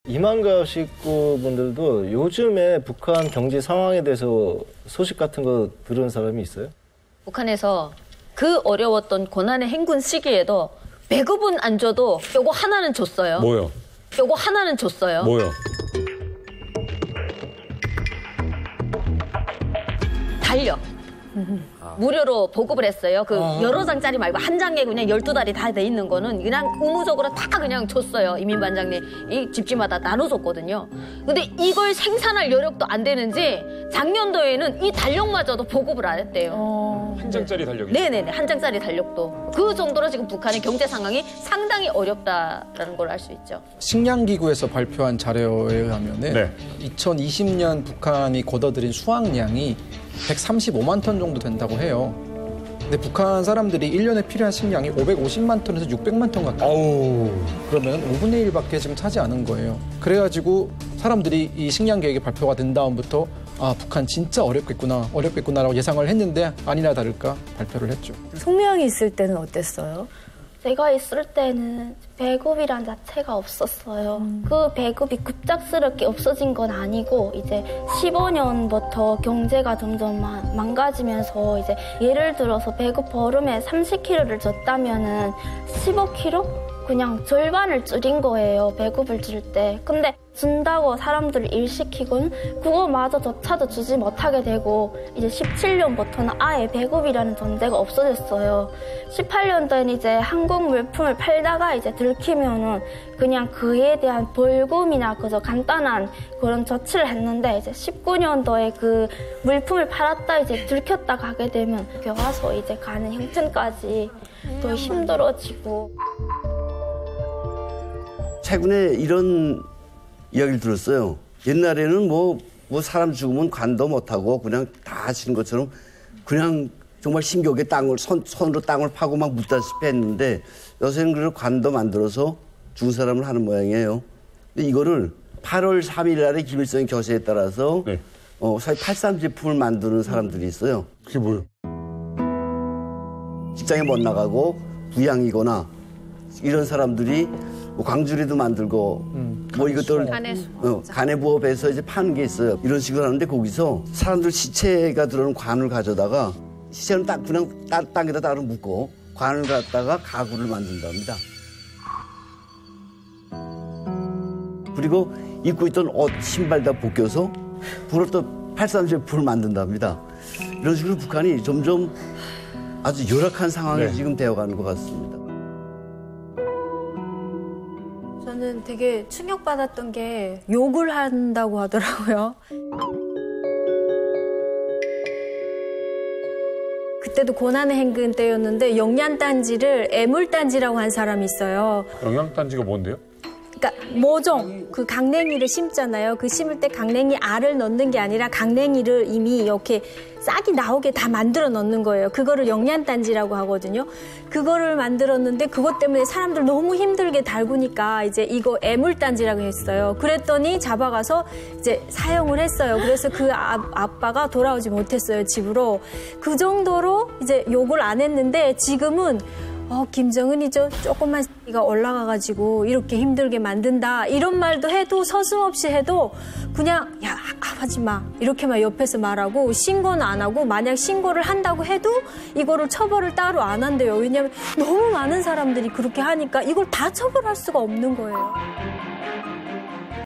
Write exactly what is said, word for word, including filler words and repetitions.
이만갑 식구분들도 요즘에 북한 경제 상황에 대해서 소식 같은 거 들은 사람이 있어요? 북한에서 그 어려웠던 고난의 행군 시기에도 배급은 안 줘도 요거 하나는 줬어요. 뭐요? 요거 하나는 줬어요. 뭐요? 달력. 아. 무료로 보급을 했어요. 그 아. 여러 장짜리 말고 한 장에 그냥 열두 달이 다 돼 있는 거는 그냥 의무적으로 다 그냥 줬어요. 이민반장님. 이 집집마다 나눠줬거든요. 근데 이걸 생산할 여력도 안 되는지 작년도에는 이 달력마저도 보급을 안 했대요. 어. 한 장짜리 달력이? 네네네. 한 장짜리 달력도. 그 정도로 지금 북한의 경제 상황이 상당히 어렵다라는 걸 알 수 있죠. 식량기구에서 발표한 자료에 의하면 네. 이천이십 년 북한이 걷어들인 수확량이 백삼십오만 톤 정도 된다고 해요. 근데 북한 사람들이 일 년에 필요한 식량이 오백오십만 톤에서 육백만 톤 가까이. 아우. 그러면 오분의 일밖에 지금 차지 않은 거예요. 그래가지고 사람들이 이 식량 계획이 발표가 된 다음부터 아, 북한 진짜 어렵겠구나, 어렵겠구나라고 예상을 했는데 아니나 다를까 발표를 했죠. 송명이 있을 때는 어땠어요? 제가 있을 때는 배급이란 자체가 없었어요. 음. 그 배급이 급작스럽게 없어진 건 아니고 이제 십오 년부터 경제가 점점 망가지면서 이제 예를 들어서 배급 보름에 삼십 킬로그램를 줬다면은 십오 킬로그램? 그냥 절반을 줄인 거예요, 배급을 줄 때. 근데 준다고 사람들을 일시키고는 그거마저조차도 주지 못하게 되고 이제 십칠 년부터는 아예 배급이라는 존재가 없어졌어요. 십팔 년도에는 이제 한국 물품을 팔다가 이제 들키면은 그냥 그에 대한 벌금이나 그저 간단한 그런 조치를 했는데 이제 십구 년도에 그 물품을 팔았다 이제 들켰다 가게 되면 교과서 이제 가는 형편까지 더 힘들어지고. 최근에 이런 이야기를 들었어요. 옛날에는 뭐, 뭐 사람 죽으면 관도 못하고 그냥 다 하시는 것처럼 그냥 정말 심격에 땅을, 손, 손으로 땅을 파고 막 묻다시피 했는데 요새는 그걸 관도 만들어서 죽은 사람을 하는 모양이에요. 근데 이거를 팔월 삼일 날에 김일성의 교세에 따라서 네. 어, 사실 팔삼 제품을 만드는 사람들이 있어요. 그게 뭐예요? 직장에 못 나가고 부양이거나 이런 사람들이 뭐 광주리도 만들고 음, 뭐 이것들 어, 간해부업에서 이제 파는 게 있어요. 이런 식으로 하는데 거기서 사람들 시체가 들어오는 관을 가져다가 시체는 딱 그냥 땅, 땅에다 따로 묶고 관을 갖다가 가구를 만든답니다. 그리고 입고 있던 옷, 신발 다 벗겨서 불을 또 팔삼 제품을 만든답니다. 이런 식으로 북한이 점점 아주 열악한 상황이 네. 지금 되어가는 것 같습니다. 저는 되게 충격받았던 게 욕을 한다고 하더라고요. 그때도 고난의 행군 때였는데 영양단지를 애물단지라고 한 사람이 있어요. 영양단지가 뭔데요? 그러니까 모종, 그 강냉이를 심잖아요. 그 심을 때 강냉이 알을 넣는 게 아니라 강냉이를 이미 이렇게 싹이 나오게 다 만들어 넣는 거예요. 그거를 영양단지라고 하거든요. 그거를 만들었는데 그것 때문에 사람들 너무 힘들게 달구니까 이제 이거 애물단지라고 했어요. 그랬더니 잡아가서 이제 사용을 했어요. 그래서 그 아, 아빠가 돌아오지 못했어요, 집으로. 그 정도로 이제 욕을 안 했는데 지금은 어, 김정은이 저 조그만 새끼가 올라가가지고 이렇게 힘들게 만든다. 이런 말도 해도 서슴없이 해도 그냥 야 하지 마 이렇게만 옆에서 말하고 신고는 안 하고 만약 신고를 한다고 해도 이거를 처벌을 따로 안 한대요. 왜냐하면 너무 많은 사람들이 그렇게 하니까 이걸 다 처벌할 수가 없는 거예요.